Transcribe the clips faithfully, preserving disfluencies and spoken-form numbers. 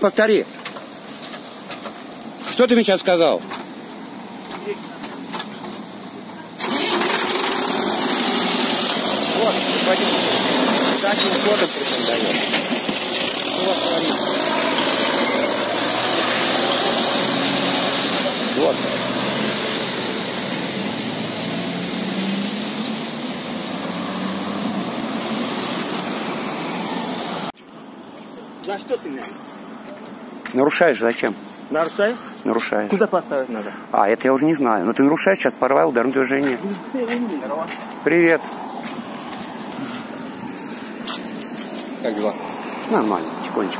повтори. Что ты мне сейчас сказал? Вот, господин, задним ходом причем дает. Вот, смотри. Вот. За что ты меня? Нарушаешь зачем? Нарушаешь? Нарушаешь. Куда поставить надо? А, это я уже не знаю. Но ты нарушаешь, сейчас порвал ударное движение. Привет. Как дела? Нормально, тихонечко.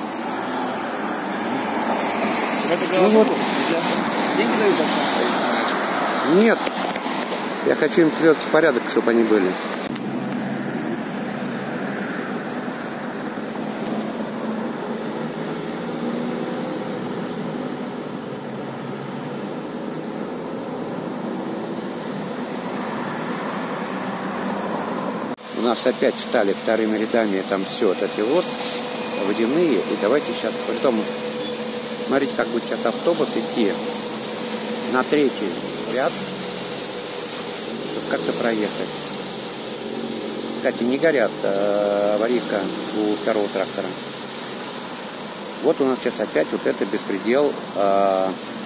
Ну вот. Деньги дают? Нет. Я хочу им привести в порядок, чтобы они были. У нас опять стали вторыми рядами, там все вот эти вот водяные. И давайте сейчас, потом, смотрите, как будет сейчас автобус идти на третий ряд, чтобы как-то проехать. Кстати, не горят а, аварийка у второго трактора. Вот у нас сейчас опять вот это беспредел а,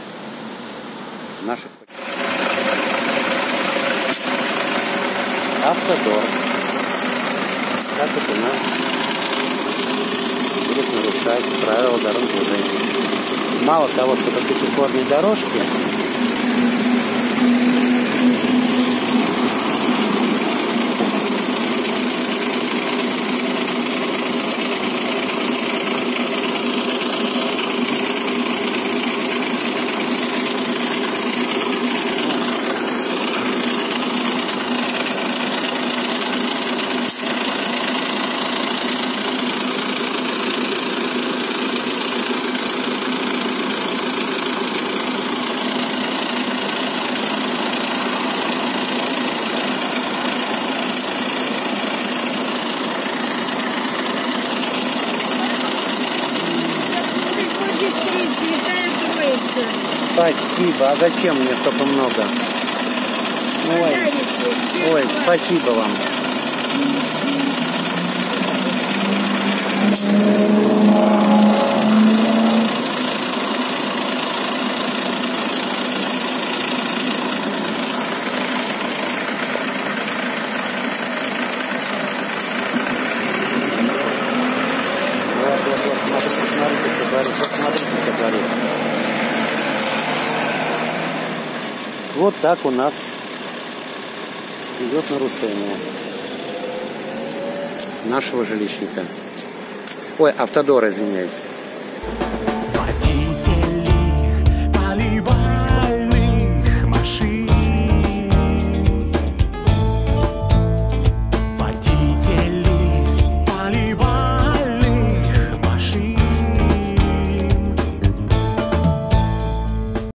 наших Автодор. Как это у нас будет нарушать правила дорожного движения. Мало того, что это пешеходные дорожки, спасибо. А зачем мне столько много? Ой, ой, спасибо вам. Вот, вот, вот, смотрите, смотрите, что творит. Посмотрите, что творит. Вот так у нас идет нарушение нашего жилищника. Ой, Автодора, извиняюсь.